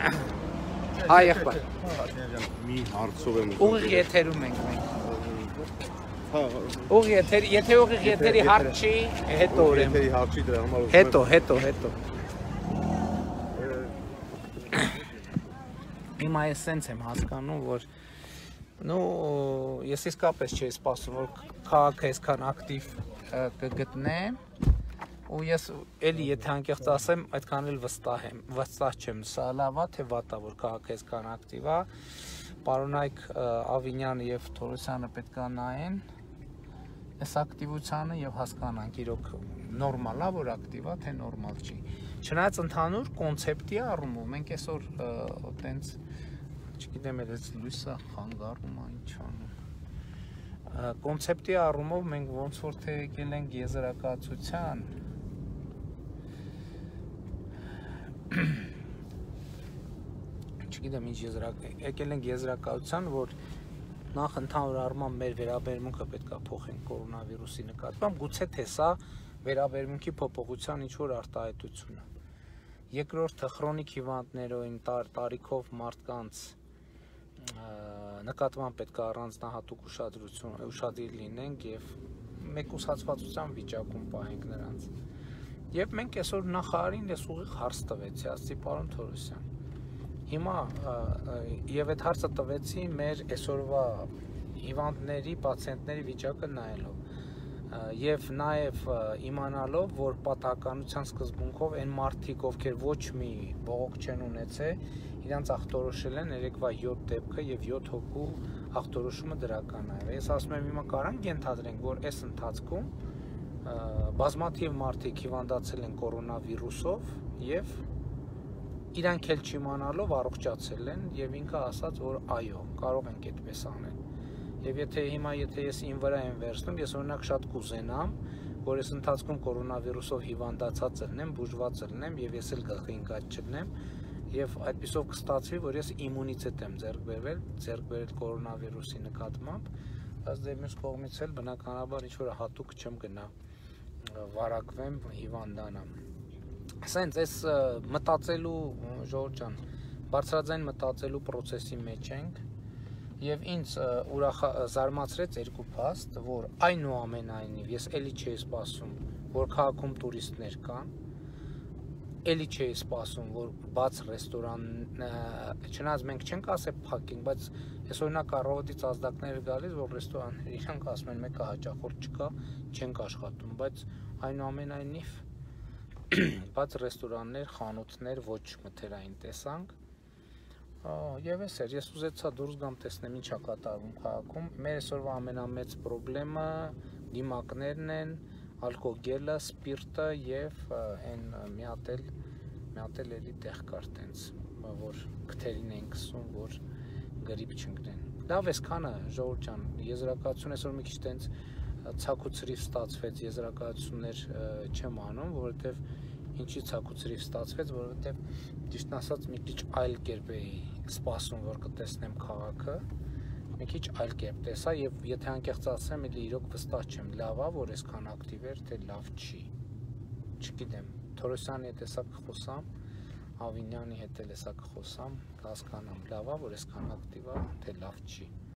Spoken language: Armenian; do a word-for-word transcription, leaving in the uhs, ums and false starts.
Հայ եղբայր։ Մի հարցով եմ Ուղիղ եթերում ենք մենք։ Ուղիղ եթեր, եթե ուղիղ եթերի հարց չի, հետո ուրեմն։ Եթերի հարց չի դրա համար։ Հետո, հետո, հետո։ Հիմա ես սենց եմ հասկանում, որ նու ես իսկապես չէի սպասում, որ քաղաքը այսքան ակտիվ կգտնեմ, ու ես էլի եթե անկեղծ ասեմ, այդքան էլ վստահ եմ, վստահ չեմ, սա լավ է, թե վատ է, որ քաղաքը այսքան ակտիվ է, պարոնայք Ավինյանը եւ Թորոսյանը պետք է նայեն այս ակտիվությանը եւ հասկանանք իրոք նորմալ է, որ ակտիվ է, թե նորմալ չի։ Չնայած ընդհանուր կոնցեպտի առումով մենք այսօր այտենց չգիտեմ էլ այս լույսը խանգարում է ինչ անում։ Կոնցեպտի առումով մենք ոնց որ թե եկել ենք եզրակացության չգիտեմ ինչ եզրակ եկել ենք եզրակացության, որ նախ ընդհանուր առմամբ մեր վերաբերմունքը պետք է փոխենք կորոնավիրուսի նկատմամբ, գուցե թե սա վերաբերմունքի փոփոխության ինչ որ արտահայտություն է։ Երկրորդը քրոնիկ հիվանդներոին տարիքով մարդկանց նկատմամբ պետք է առանձնահատուկ ուշադրություն ուշադիր լինենք եւ մեկուսացվածության վիճակում պահենք նրանց։ Եվ մենք այսօր նախարարին ես ուղիղ հարց տվեցի, ասացի պարոն Թորոսյան։ Հիմա եւ այդ հարցը տվեցի մեր այսօրվա հիվանդների, պացիենտների վիճակը նայելով եւ նաեւ իմանալով, որ պատահականության սկզբունքով այն մարդիկ, ովքեր ոչ մի բողոք չեն ունեցել, իրանց ախտորոշել են երեկվա յոթ դեպքը եւ յոթ հոգու ախտորոշումը դրական է։ Ես ասում եմ հիմա կարանք ենթադրենք, որ այս ընթացքում բազմաթիվ մարդիկ հիվանդացել են կորոնավիրուսով եւ իրանք էլ չիմանալով առողջացել են եւ ինքը ասաց, որ այո, կարող ենք այդպես անել։ Եվ եթե հիմա եթե ես ին վրա եմ վերցնում, ես օրինակ շատ կուզենամ, որ այս ընթացքում կորոնավիրուսով հիվանդացած ելնեմ, բուժված ելնեմ եւ ես էլ գլխի ընկած չլնեմ եւ այդպիսով կստացվի, որ ես իմունիտետ եմ ձեռք բերել, ձեռք բերել կորոնավիրուսի նկատմամբ, բայց դե մյուս կողմից էլ բնականաբար ինչ որ հատուկ չեմ գնա վարակվեմ, հիվանդանամ։ Սենց այս մտածելու Ժողովուրդ ջան, բարձրաձայն մտածելու process-ի մեջ ենք եւ ինձ ուրախ զարմացրեց երկու փաստ, որ այնուամենայնիվ ես էլի չէի սպասում, որ քաղաքում տուրիստներ կան, էլի չէի սպասում, որ բաց ռեստորան, չնայած մենք չենք ասել փակենք, բայց ես օրինակ առավոտից ազդակներ գալիս, որ ռեստորանները իրանք ասում են մեկը հաճախորդ չկա, չենք աշխատում, բայց այնուամենայնիվ բաց ռեստորաններ, խանութներ ոչ մթերային տեսանք։ Եվ էս էր, ես ուզեցա դուրս գամ տեսնեմ ինչ է կատարվում քաղաքում։ Մեր այսօրվա ամենամեծ խնդրը դիմակներն են, ալկոգելը, սպիրտը եւ այն մի հատ էլ մի հատ էլ էլի տեղ կար տենց, որ քթերին են գսում, որ գրիպ չընկնեն։ Լավ էսքանը Ժողովուրդ ջան, եզրակացություն այսօր մի քիչ տենց ցակուցրիվ ստացվեց, եզրակացություններ չեմ անում, որովհետեւ ինչի ցակուցրիվ ստացվեց, որովհետեւ ճիշտն ասած մի քիչ այլ կերպ էի սպասում, որ կտեսնեմ քաղաքը, մի քիչ այլ կերպ տեսա եւ եթե անկեղծ ասեմ, էլի իրոք վստահ չեմ, լավ է, որ այսքան ակտիվ էր, թե լավ չի։ Չգիտեմ, Թորոսյանի հետ հեսա կխոսամ, Ավինյանի հետ էլ հեսա կխոսամ, կհասկանամ, լավ է, որ այսքան ակտիվ է, թե լավ չի։